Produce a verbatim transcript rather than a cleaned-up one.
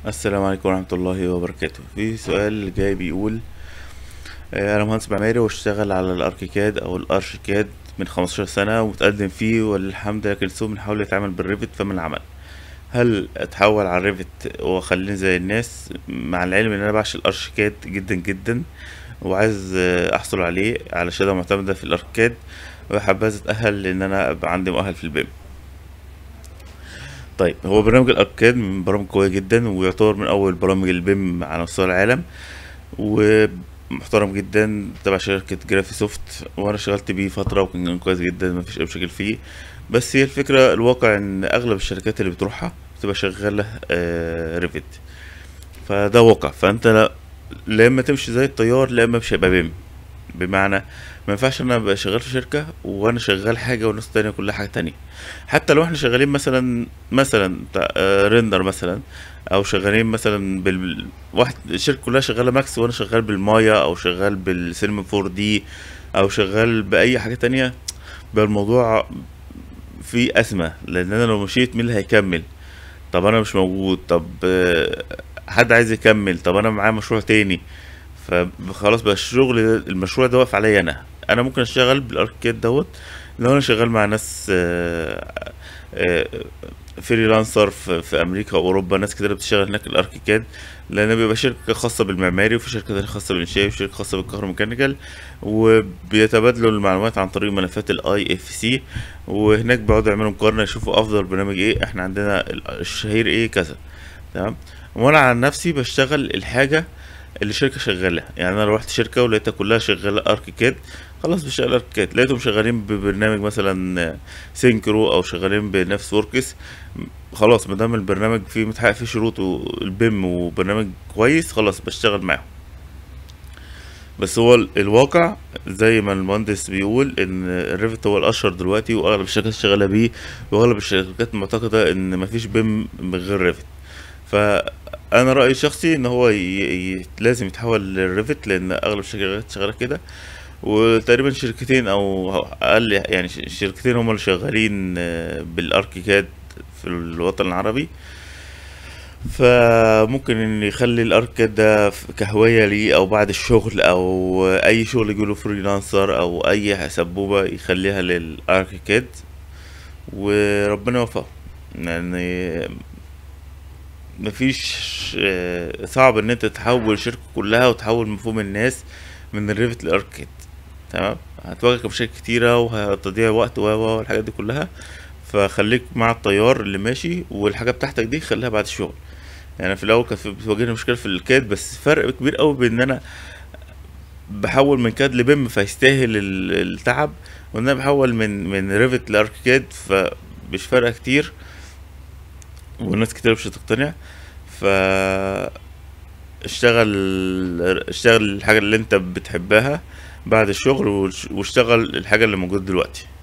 السلام عليكم ورحمة الله وبركاته. في سؤال جاي بيقول آه، أنا مهندس معماري واشتغل على الأركيكاد أو الأرشيكاد من خمستاشر سنة ومتقدم فيه والحمد لله، لكن السوق بنحاول يتعامل بالريفت فما العمل؟ هل أتحول على الريفت وأخليني زي الناس، مع العلم إن أنا بعشق الأرشيكاد جدا جدا وعايز آه، أحصل عليه على شهادة معتمدة في الأركيكاد، وحبذا أتأهل لأن أنا أبقى عندي مؤهل في البيم. طيب، هو برنامج الأركيكاد من برامج قوية جدا ويعتبر من أول برامج البيم على مستوى العالم، ومحترم جدا تبع شركة جرافي سوفت، وانا اشتغلت بيه فترة وكان كويس جدا، مفيش اي مشاكل فيه. بس هي الفكرة الواقع ان اغلب الشركات اللي بتروحها بتبقى شغالة آه ريفت، فده واقع. فانت لا لا اما تمشي زي التيار، لا اما مش هيبقى بيم. بمعنى ما ينفعش انا ابقى شغال في شركة وانا شغال حاجة والناس التانية كلها حاجة تانية. حتى لو احنا شغالين مثلا مثلا بتاع آه، ريندر مثلا، او شغالين مثلا بال واحد الشركة كلها شغالة ماكس وانا شغال بالمايا او شغال بالسينما فور دي او شغال باي حاجة تانية، بقى الموضوع فيه أزمة. لان انا لو مشيت مين اللي هيكمل؟ طب انا مش موجود، طب آه، حد عايز يكمل، طب انا معايا مشروع تاني. فخلاص بقى الشغل ده، المشروع ده واقف عليا انا. انا ممكن اشتغل بالاركيد دوت لو انا شغال مع ناس آه، آه، فريلانسر في, في امريكا واوروبا. ناس كتير بتشتغل هناك الاركيكاد، لان بيبقى شركه خاصه بالمعماري وفي شركه تانية خاصه بالانشائي وفي شركه خاصه بالكهروميكانيكال، وبيتبادلوا المعلومات عن طريق ملفات الاي اف سي. وهناك بيقعدوا يعملوا مقارنه، يشوفوا افضل برنامج ايه. احنا عندنا الشهير ايه كذا. تمام. وانا عن نفسي بشتغل الحاجه اللي الشركه شغاله. يعني انا لو رحت شركه ولقيتها كلها شغاله اركيكاد، خلاص بشتغل اركيكاد. لقيتهم شغالين ببرنامج مثلا سينكرو او شغالين بنفس وركس، خلاص ما دام البرنامج فيه متحقق فيه شروط البيم وبرنامج كويس، خلاص بشتغل معاهم. بس هو ال- الواقع زي ما المهندس بيقول ان الريفت هو الاشهر دلوقتي واغلب الشركات شغاله بيه، واغلب الشركات معتقده ان مفيش بيم من غير ريفت. فانا رايي الشخصي ان هو ي... ي... لازم يتحول للريفت، لان اغلب الشركات شغاله كده. وتقريبا شركتين او اقل، يعني ش- شركتين هم اللي شغالين آه، بالاركيكاد في الوطن العربي. فممكن ان يخلي الاركيكاد ده ف- كهواية ليه، او بعد الشغل، او اي شغل يجيله فريلانسر او اي سبوبة يخليها للاركيكاد، وربنا يوفقه. يعني مفيش آه، صعب ان انت تحول الشركة كلها وتحول مفهوم الناس من الريفت للاركيد. تمام. هتواجهك مشاكل كتيرة وهتضيع وقت و و والحاجات دي كلها. فخليك مع التيار اللي ماشي، والحاجة بتاعتك دي خليها بعد الشغل. يعني في الاول كانت في- بتواجهني مشكلة في الكاد، بس فرق كبير قوي بين ان انا بحول من كاد لبيم فيستاهل ال- التعب، وان انا بحول من من ريفت لاركيكاد فمش فارقة كتير، والناس كتير مش هتقتنع. ف اشتغل اشتغل الحاجة اللي انت بتحبها بعد الشغل، وش- واشتغل الحاجة اللي موجودة دلوقتي.